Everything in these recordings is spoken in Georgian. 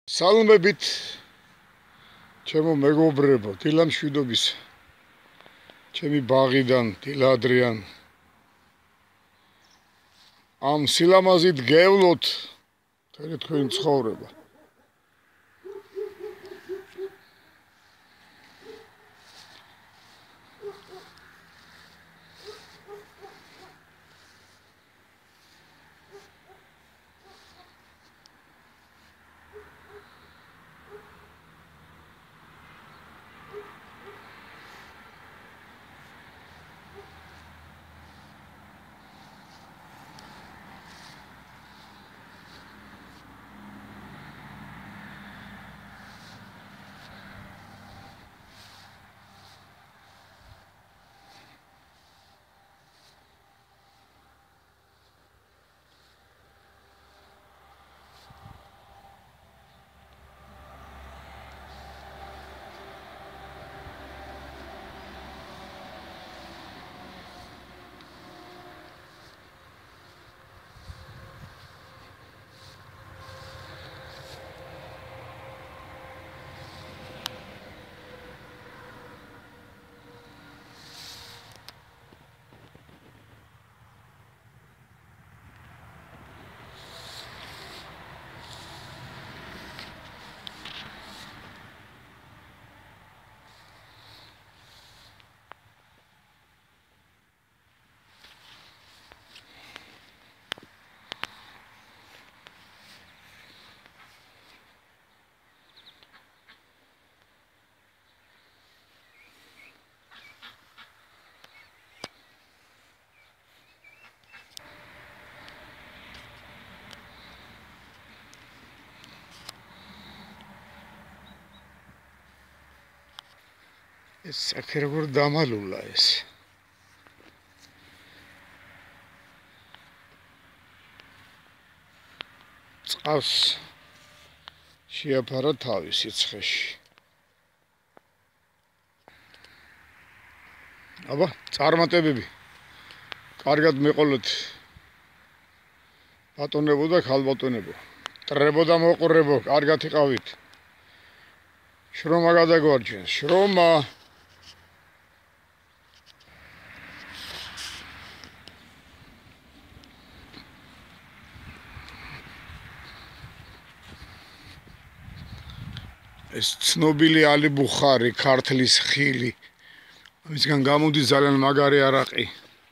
სალმებით ჩემო მეგობრებო, დილა მშვიდობის ჩემი ბაღიდან, დილა ადრიან. ამ სილამაზით გევლოთ თქვენი ცხოვრება. ეს აქ როგორ დამალულა ეს. წყავს შეაფარა თავი სიცხეში. აბა, წარმატებები. კარგად მეყოლეთ. ბატონებო და ქალბატონებო. ტრებო და მოყურებო, კარგად იყავით. შრომა გადაგვარჩენს, შრომა. ეს ცნობილი ალი ბუხარი, ქართლის ხილი. ამისგან გამოდის ძალიან მაგარი არაყი.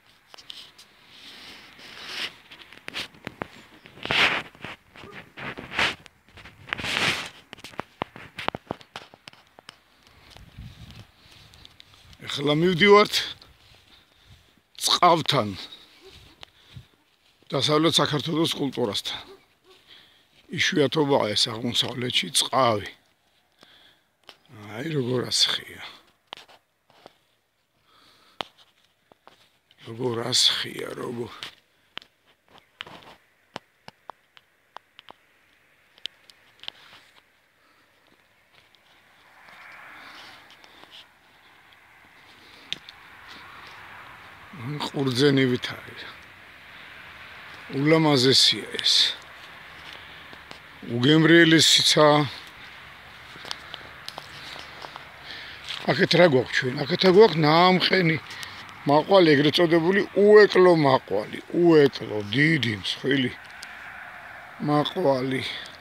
ეხლა მივდივართ წყავთან. დასავლეთ საქართველოს კულტურასთან. იშვიათობაა ეს აღმოსავლეთში წყავი. აი როგორ ასხია. როგორ ასხია, როგორ. ყურძენივით არის. ულამაზესია ეს. უგემრიელესიცა. აქეთ რა გვაქვს ჩვენ? აქეთ გვაქვს ნაამხენი მაყვალი, ეგრეთ წოდებული უეკლო მაყვალი, უეკლო, დიდი, მსხვილი მაყვალი.